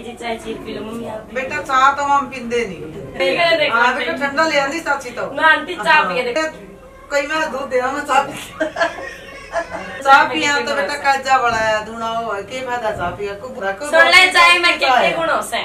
जी चाय चीर पी लो मम्मी आप बेटा चाह तो हम पींदे नहीं। हाँ बेटा ठंडा ले आंदी चाची तो ना आंटी चाय पी के कई मैं दूध देना मैं चाह चाह पिया तो बेटा काजा बड़ा है दूना हो के फायदा चाह पिया को बुरा को सुन ले चाय में कितने गुणों से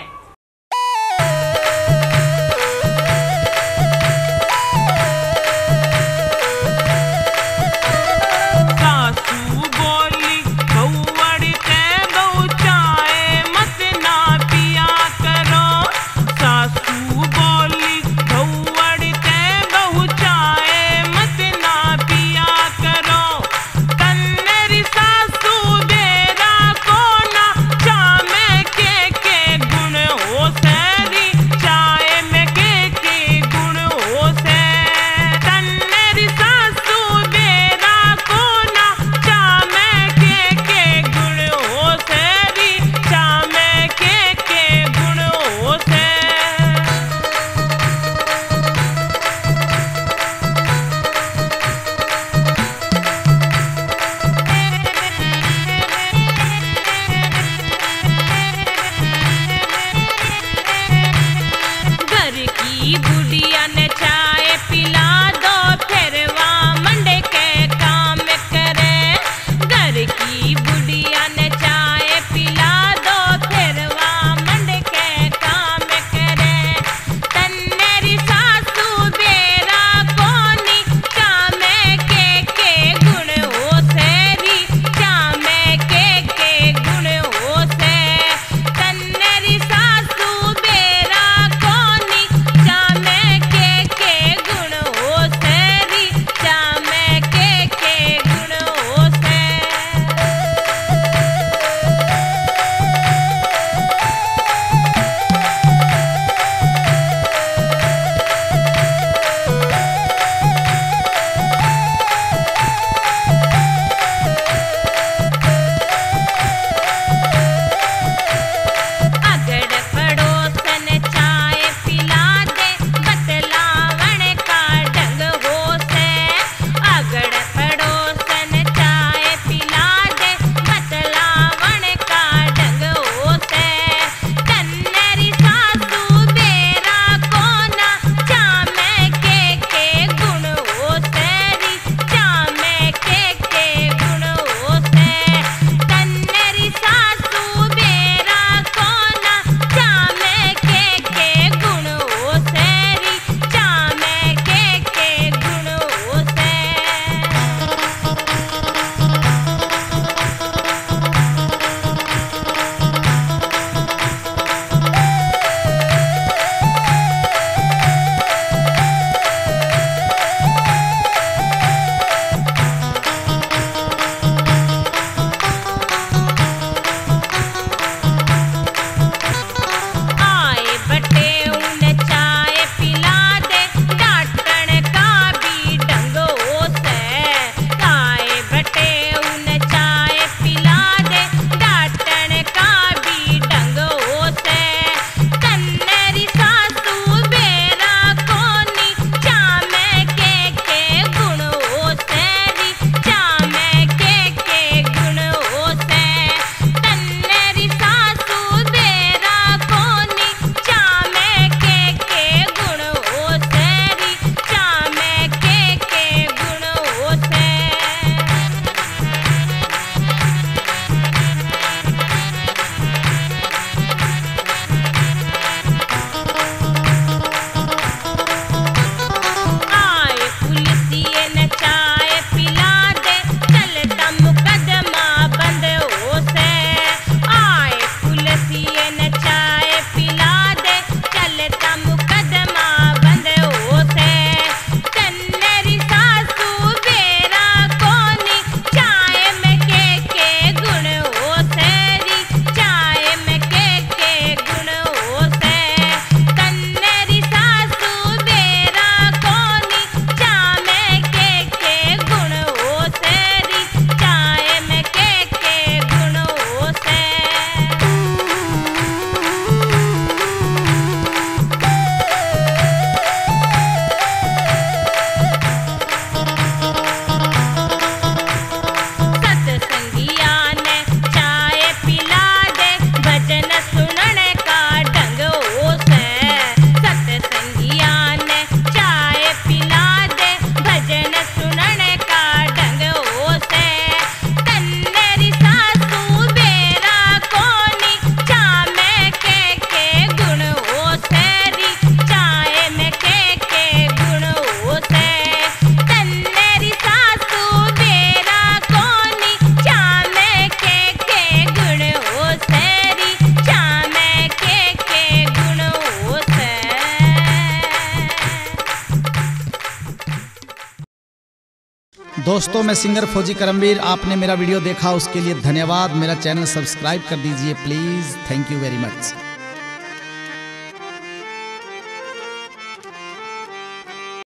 दोस्तों मैं सिंगर फौजी करमवीर, आपने मेरा वीडियो देखा उसके लिए धन्यवाद। मेरा चैनल सब्सक्राइब कर दीजिए प्लीज़। थैंक यू वेरी मच।